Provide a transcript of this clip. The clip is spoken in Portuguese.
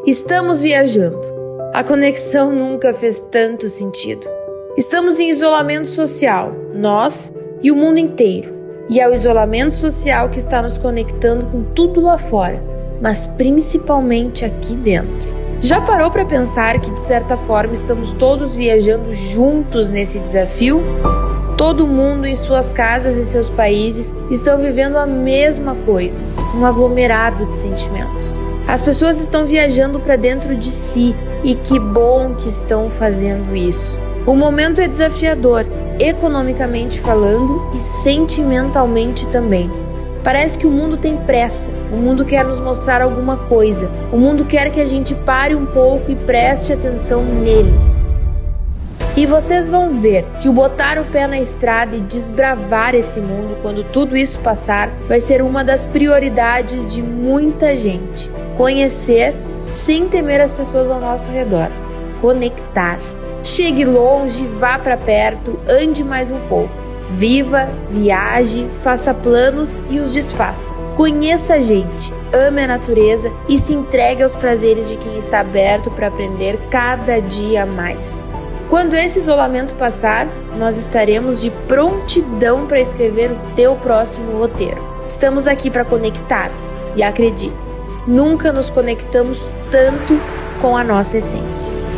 Estamos viajando. A conexão nunca fez tanto sentido. Estamos em isolamento social, nós e o mundo inteiro. E é o isolamento social que está nos conectando com tudo lá fora, mas principalmente aqui dentro. Já parou para pensar que, de certa forma, estamos todos viajando juntos nesse desafio? Todo mundo em suas casas e seus países estão vivendo a mesma coisa, um aglomerado de sentimentos. As pessoas estão viajando para dentro de si e que bom que estão fazendo isso. O momento é desafiador, economicamente falando e sentimentalmente também. Parece que o mundo tem pressa, o mundo quer nos mostrar alguma coisa, o mundo quer que a gente pare um pouco e preste atenção nele. E vocês vão ver que o botar o pé na estrada e desbravar esse mundo quando tudo isso passar vai ser uma das prioridades de muita gente. Conhecer sem temer as pessoas ao nosso redor. Conectar. Chegue longe, vá para perto, ande mais um pouco. Viva, viaje, faça planos e os desfaça. Conheça a gente, ame a natureza e se entregue aos prazeres de quem está aberto para aprender cada dia mais. Quando esse isolamento passar, nós estaremos de prontidão para escrever o teu próximo roteiro. Estamos aqui para conectar e acredite, nunca nos conectamos tanto com a nossa essência.